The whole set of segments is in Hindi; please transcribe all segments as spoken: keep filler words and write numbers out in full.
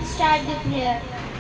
start the prayer.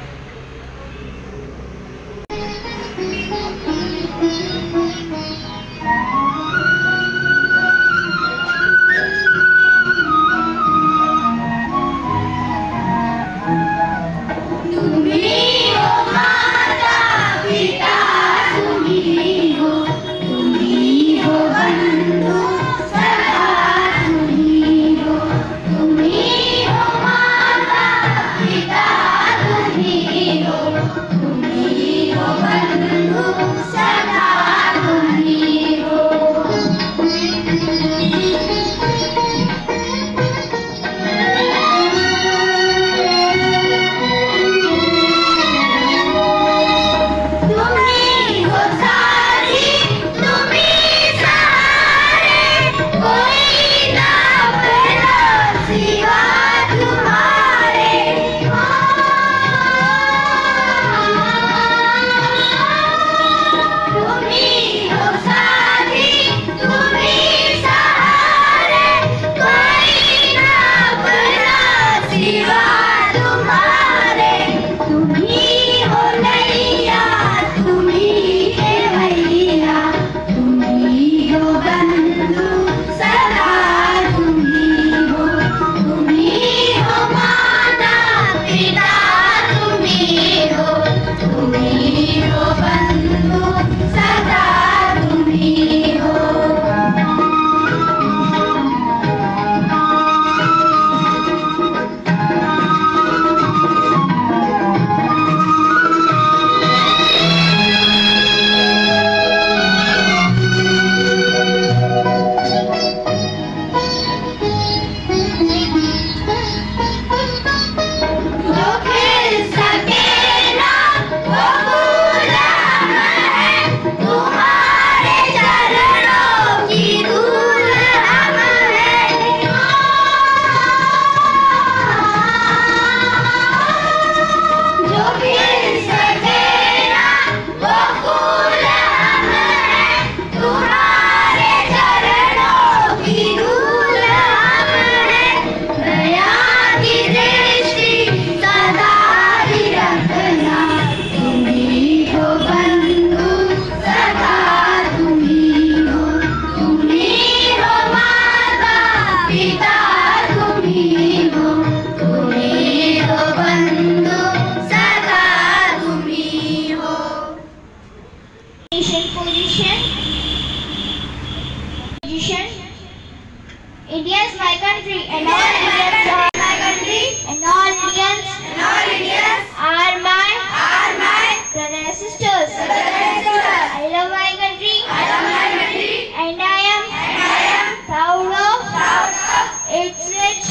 India is my country, and all Indians are my country, and all Indians, and all Indians are my, are my brothers and sisters. Brothers and sisters. I love my country, I love my country, and I am, and I am proud of, proud of its rich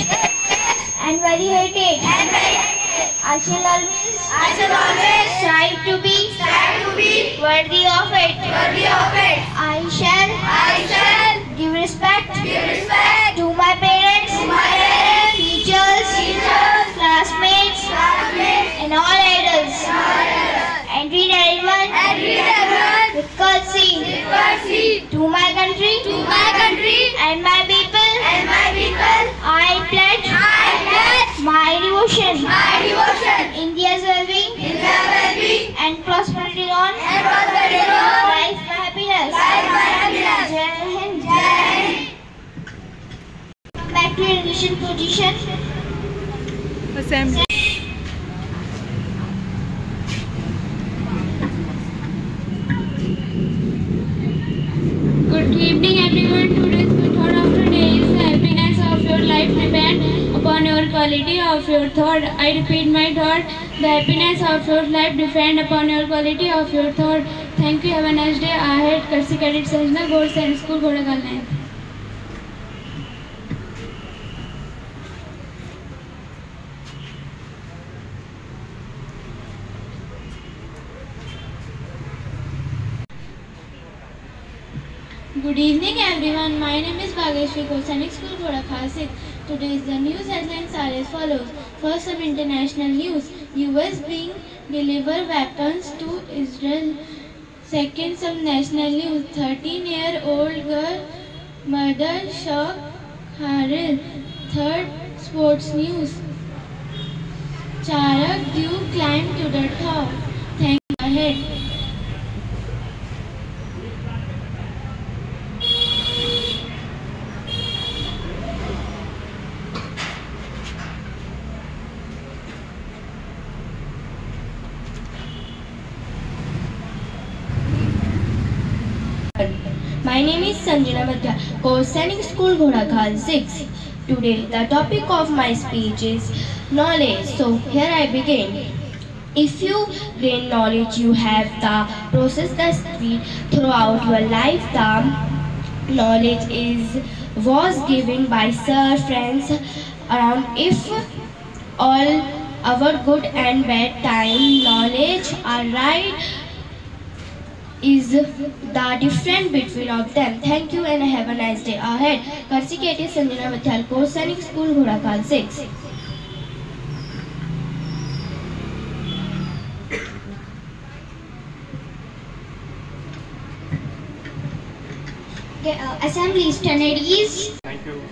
and very heritage. And very heritage. I shall always, I shall always strive to be, strive to be worthy of it, worthy of it. I shall, I shall give respect, give respect to my parents, to my parents, teachers, teachers, classmates, classmates, and all adults, and, all adults. and treat everyone, and treat everyone with courtesy, with courtesy to my country, to my country, and my people, and my people. I pledge, I pledge my devotion, my devotion, India's well-being, India's well-being, and prosperity on, and prosperity on, life my happiness, life my happiness. Jai Hind, Jai Hind. Back to your initial position. Assembly. Good evening, everyone. Today's thought of the day is the happiness of your life depends upon your quality of your thought. I repeat my thought. The happiness of your life depends upon your quality of your thought. Thank you. Have a nice day. I had Kursi Cadet Sajna Board and School Ghodagal. Good evening, everyone. My name is Bhageshwari Kosanic School Ghodagal. Today is the news headlines are as follows. First, some international news. U S being deliver weapons to Israel. Second, some national news. thirteen-year-old girl murdered, shock, Haril. Third, sports news. Charak, you climb to the top. Thank you. Ahead. My name is Sanjana Bhatia, Course Sainik School Ghodakhal six. Today the topic of my speech is knowledge. So here I begin. If you gain knowledge, you have the process that speed throughout your life. The knowledge is was given by sir friends around. If all our good and bad time knowledge are right, is the difference between of them. Thank you and have a nice day ahead. Karsiketi Sanjana Bhatia, Course Sainik School Ghodakhal six. Okay, uh, assembly standards. Thank you.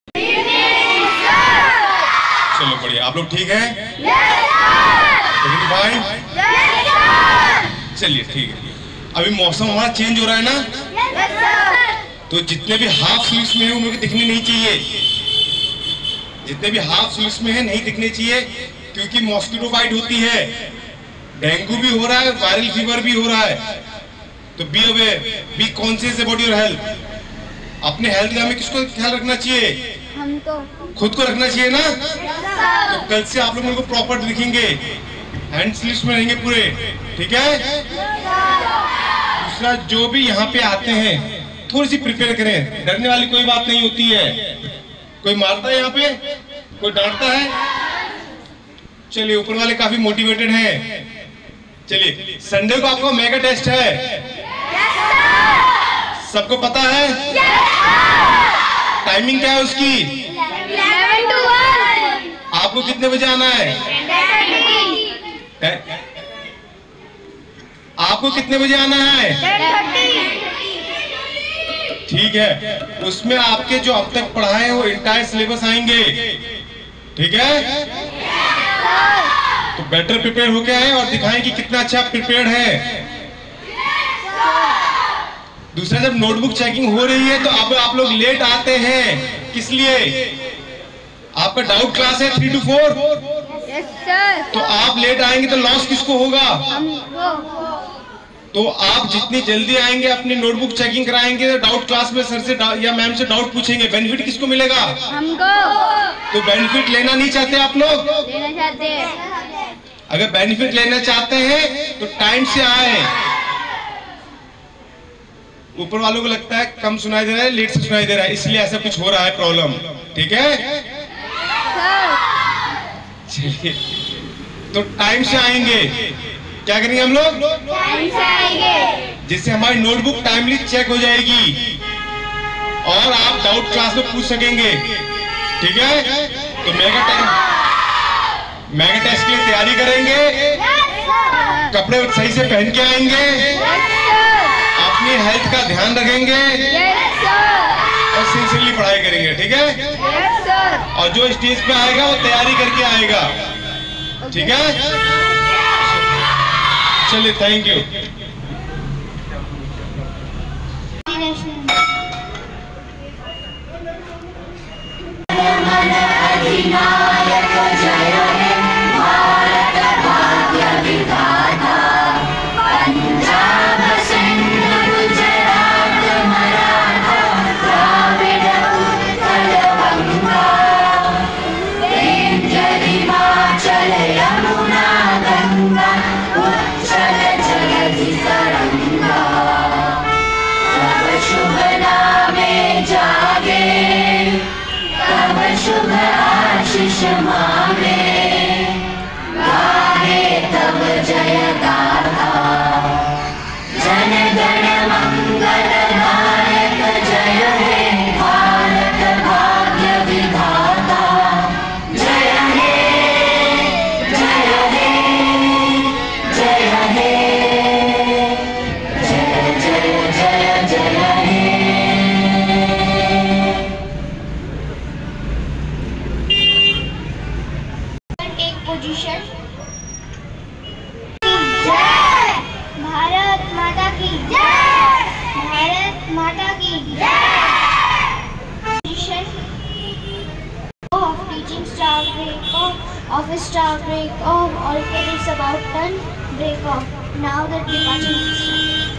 चलो बढ़िया, आप लोग ठीक हैं? फाइन? चलिए ठीक है। अभी मौसम हमारा चेंज हो रहा है ना, तो जितने भी हाफ स्लीव्स में है वो मुझे दिखने नहीं चाहिए। जितने भी हाफ स्लीव्स में है नहीं दिखने चाहिए, क्योंकि मॉस्किटो बाइट होती है, डेंगू भी हो रहा है, वायरल फीवर भी हो रहा है। तो be aware, be conscious about your health. अपने हेल्थ का हमें किसको ख्याल रखना चाहिए? हमको खुद को रखना चाहिए ना। तो कल से आप लोग मेरे को प्रॉपर दिखेंगे, हैंड स्लीव्स में रहेंगे पूरे, ठीक है? दूसरा, जो भी यहाँ पे आते हैं थोड़ी सी प्रिपेयर करें, डरने वाली कोई बात नहीं होती है। कोई मारता है यहाँ पे, कोई डांटता है? चलिए, ऊपर वाले काफी मोटिवेटेड हैं। चलिए, संडे को आपको मेगा टेस्ट है, सबको पता है? टाइमिंग क्या है उसकी? eleven to one. आपको कितने बजे आना है? आपको कितने बजे आना है? ठीक है, उसमें आपके जो अब तक पढ़ाए हैं वो इंटायर सिलेबस आएंगे, ठीक है? तो बेटर प्रिपेयर होके आए और दिखाएं कि कितना अच्छा प्रिपेयर्ड है। दूसरा, जब नोटबुक चेकिंग हो रही है तो अब आप लोग लेट आते हैं, किस लिए? आपका डाउट क्लास है थ्री टू फोर, तो आप लेट आएंगे तो लॉस किसको होगा? तो आप जितनी जल्दी आएंगे अपनी नोटबुक चेकिंग कराएंगे, तो डाउट क्लास में सर से या मैम से डाउट पूछेंगे, बेनिफिट किसको मिलेगा? हमको। तो बेनिफिट लेना नहीं चाहते आप लोग? लेना चाहते हैं। अगर बेनिफिट लेना चाहते हैं तो टाइम से आए। ऊपर वालों को लगता है कम सुनाई दे रहा है, लेट से सुनाई दे रहा है, इसलिए ऐसा कुछ हो रहा है प्रॉब्लम, ठीक है? चलिए, तो टाइम से आएंगे। क्या करेंगे हम लोग? टाइम से आएंगे, जिससे हमारी नोटबुक टाइमली चेक हो जाएगी और आप डाउट क्लास में पूछ सकेंगे, ठीक है? तो मेगा टेस्ट मेगा टेस्ट के लिए तैयारी करेंगे, कपड़े सही से पहन के आएंगे, अपनी हेल्थ का ध्यान रखेंगे और सिंसियरली पढ़ाई करेंगे, ठीक है? और जो स्टेज पे आएगा वो तैयारी करके आएगा, ठीक है? चलिए, thank you. Shubh Ashish of a star break off. All credits about done. Break off. Now the departure.